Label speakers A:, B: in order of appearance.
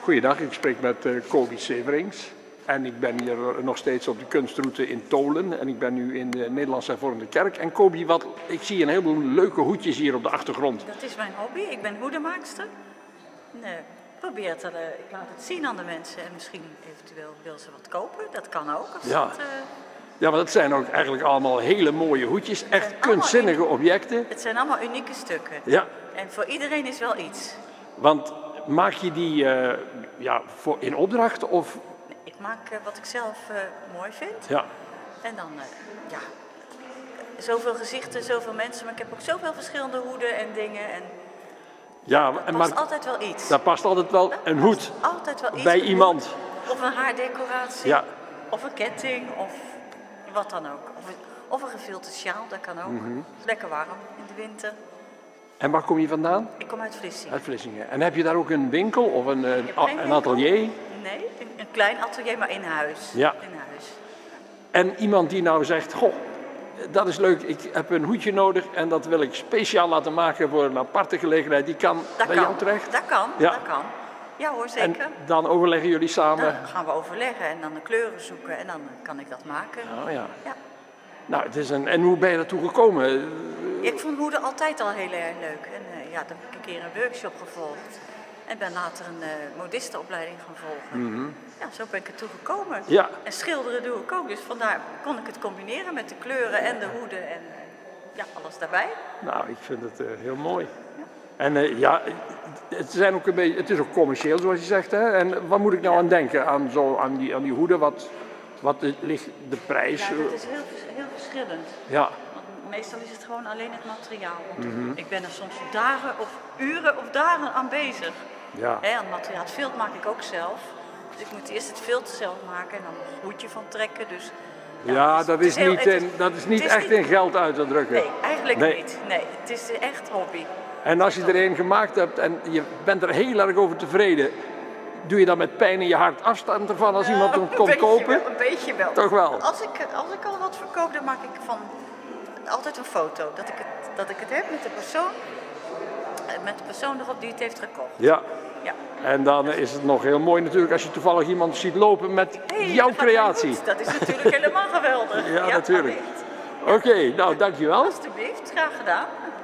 A: Goeiedag, ik spreek met Kobi Severings. En ik ben hier nog steeds op de kunstroute in Tolen. En ik ben nu in de Nederlandse Hervormde Kerk. En Kobi, ik zie een heleboel leuke hoedjes hier op de achtergrond.
B: Dat is mijn hobby. Ik ben hoedemaakster. Ik laat het zien aan de mensen en misschien eventueel wil ze wat kopen. Dat kan ook.
A: Ja, maar dat zijn ook eigenlijk allemaal hele mooie hoedjes. Echt kunstzinnige objecten.
B: Het zijn allemaal unieke stukken.
A: Ja.
B: En voor iedereen is wel iets.
A: Want maak je die in opdracht of...
B: Ik maak wat ik zelf mooi vind.
A: Ja.
B: En dan, zoveel gezichten, zoveel mensen. Maar ik heb ook zoveel verschillende hoeden en dingen. En
A: ja,
B: er past altijd wel iets.
A: Daar past altijd wel een hoed
B: altijd wel iets
A: bij iemand.
B: Of een haardecoratie.
A: Ja.
B: Of een ketting. Of wat dan ook. Of een gevilte sjaal, dat kan ook. Het is lekker warm in de winter.
A: En waar kom je vandaan?
B: Ik kom uit Vlissingen.
A: Uit Vlissingen. En heb je daar ook een winkel of een atelier?
B: Nee, een klein atelier, maar in huis.
A: Ja.
B: In huis.
A: En iemand die nou zegt, goh, dat is leuk, ik heb een hoedje nodig en dat wil ik speciaal laten maken voor een aparte gelegenheid, die kan bij jou terecht?
B: Dat kan,
A: ja.
B: Dat kan. Ja hoor, zeker.
A: En dan overleggen jullie samen?
B: Dan gaan we overleggen en dan de kleuren zoeken en dan kan ik dat maken.
A: Oh ja.
B: Ja.
A: Nou, en hoe ben je daartoe gekomen?
B: Ik vond hoeden altijd al heel erg leuk. En dan heb ik een keer een workshop gevolgd. En ben later een modistenopleiding gaan volgen. Ja, zo ben ik ertoe gekomen.
A: Ja.
B: En schilderen doe ik ook. Dus vandaar kon ik het combineren met de kleuren en de hoeden en alles daarbij.
A: Nou, ik vind het heel mooi. Ja. En het is ook commercieel zoals je zegt. Hè? En wat moet ik nou aan denken? Aan die hoeden? Wat ligt de prijs?
B: Ja, dat is heel verschillend.
A: Ja.
B: Meestal is het gewoon alleen het materiaal. Ik ben er soms dagen of uren of dagen aan bezig.
A: Ja.
B: Aan het materiaal. Het vilt maak ik ook zelf. Dus ik moet eerst het vilt zelf maken en dan een hoedje van trekken. Dus,
A: dat is niet echt in geld uit te drukken.
B: Nee, eigenlijk niet. Nee, het is echt hobby.
A: En als je er een gemaakt hebt en je bent er heel erg over tevreden, doe je dan met pijn in je hart afstand ervan als iemand hem komt kopen?
B: Wel, een beetje wel.
A: Toch wel?
B: Als ik al wat verkoop, dan maak ik altijd een foto. Dat ik het heb met de persoon erop die het heeft gekocht.
A: Ja.
B: Ja.
A: En dan is het nog heel mooi natuurlijk als je toevallig iemand ziet lopen met jouw creatie.
B: Dat is natuurlijk helemaal geweldig.
A: Ja, natuurlijk. Oké, nou dankjewel.
B: Alsjeblieft, graag gedaan.